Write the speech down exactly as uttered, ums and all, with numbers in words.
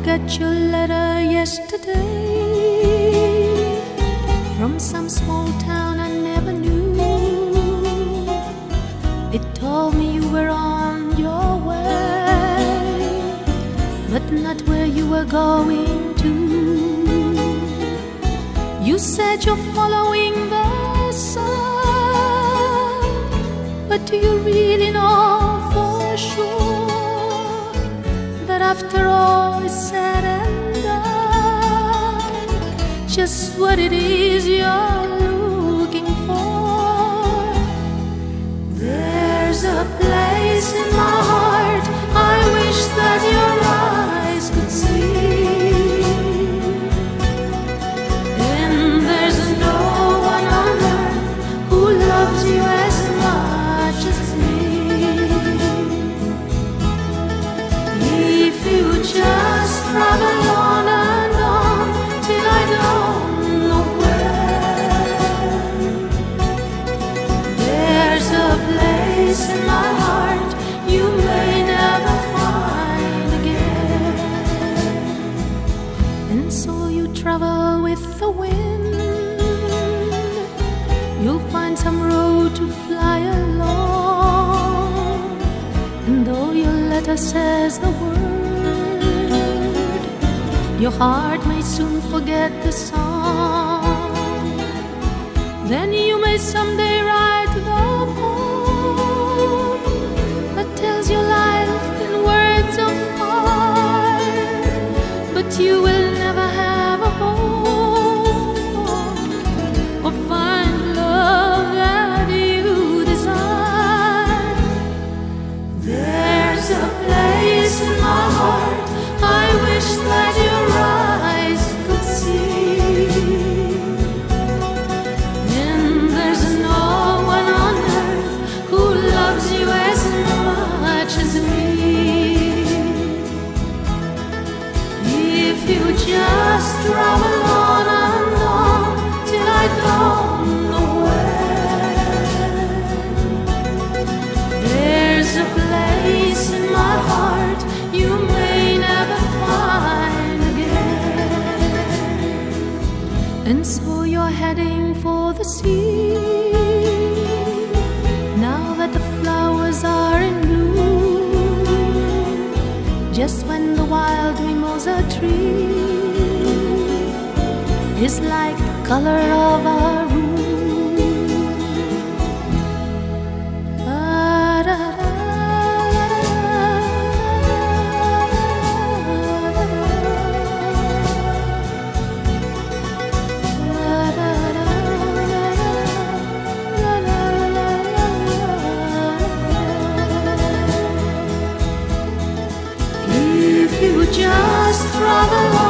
get your letter yesterday from some small town I never knew. It told me you were on your way, but not where you were going to. You said you're following the sun, but do you really know for sure that after all is said and done, just what it is you're looking for? There's a place in my heart I wish that your eyes could see, and there's no one on earth who loves you as much as me. If you just travel on and on till I don't know where, there's a place in my heart you may never find again. And so you travel with the wind, you'll find some road to fly along, and though your letter says the word, your heart may soon forget the song. Then you may someday write the poem that tells your life in words of fire, but you will never have a home or find love that you desire. There's a place in my heart I wish that your eyes could see, and there's no one on earth who loves you as much as me. If you just travel on and on till I don't know where, there's a place in my heart you may never find again. And so you're heading for the sea, now that the flowers are in bloom, just when the wild mimosa tree is like the color of our room. If you just travel